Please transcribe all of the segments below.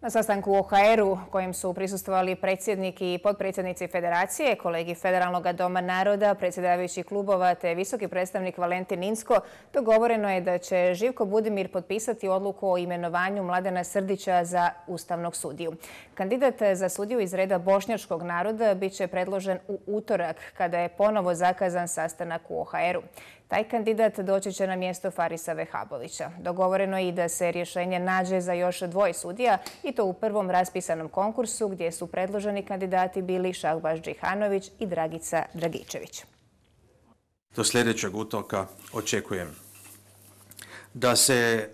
Na sastanku u OHR-u kojem su prisustvovali predsjednik i potpredsjednici Federacije, kolegi Federalnog doma naroda, predsjedavajući klubova te visoki predstavnik Valentin Inzko, dogovoreno je da će Živko Budimir potpisati odluku o imenovanju Mladena Srdića za ustavnog sudiju. Kandidat za sudiju iz reda bošnjačkog naroda bit će predložen u utorak, kada je ponovo zakazan sastanak u OHR-u. Taj kandidat doći će na mjesto Farisa Vehabovića. Dogovoreno je i da se rješenje nađe za još dvoje sudija, i to u prvom raspisanom konkursu gdje su predloženi kandidati bili Šahbaš Džihanović i Dragica Dragičević. Do sljedećeg utorka očekujem da se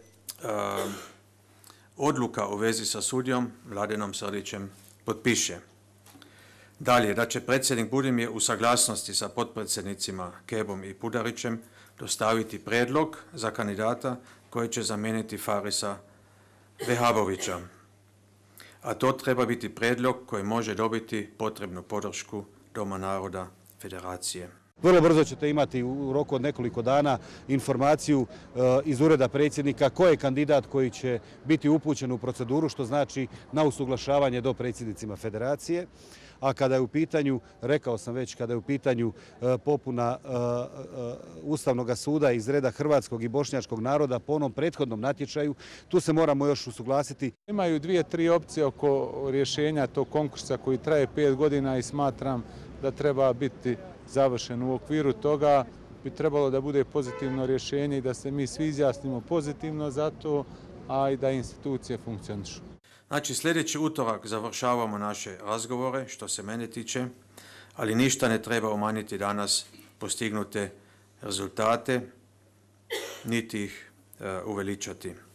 odluka u vezi sa sudijom Mladenom Srdićem potpiše. Dalje, da će predsjednik Budimir u saglasnosti sa potpredsjednicima Kebom i Pudarićem dostaviti prijedlog za kandidata koji će zamijeniti Farisa Vehabovića. A to treba biti prijedlog koji može dobiti potrebnu podršku Doma naroda Federacije. Vrlo brzo ćete imati u roku od nekoliko dana informaciju iz ureda predsjednika ko je kandidat koji će biti upućen u proceduru, što znači na usuglašavanje do predsjednicima Federacije. A kada je u pitanju, rekao sam već, kada je u pitanju popuna Ustavnog suda iz reda hrvatskog i bošnjačkog naroda po onom prethodnom natječaju, tu se moramo još usuglasiti. Imaju 2-3 opcije oko rješenja tog konkursa koji traje 5 godina i smatram da treba biti završen. U okviru toga bi trebalo da bude pozitivno rješenje i da se mi svi izjasnimo pozitivno za to, a i da institucije funkcionišu. Znači, sljedeći utorak završavamo naše razgovore, što se mene tiče, ali ništa ne treba umanjiti danas postignute rezultate, niti ih uveličati.